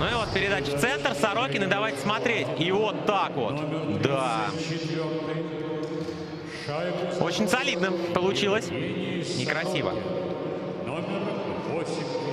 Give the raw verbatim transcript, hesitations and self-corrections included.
Ну и вот передача в центр. Сорокин, и давайте смотреть. И вот так вот. Да. Очень солидно получилось. Некрасиво. Номер восемь.